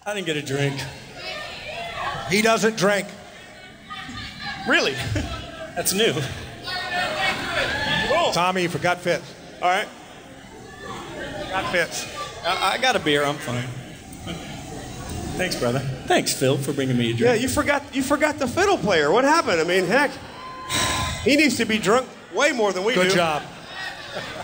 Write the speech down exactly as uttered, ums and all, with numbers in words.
I didn't get a drink. He doesn't drink. Really? That's new. Cool. Tommy, you forgot Fitz. All right. Got Fitz. I, I got a beer. I'm fine. Thanks, brother. Thanks, Phil, for bringing me a drink. Yeah, you forgot you forgot the fiddle player. What happened? I mean, heck, he needs to be drunk way more than we Good do. job.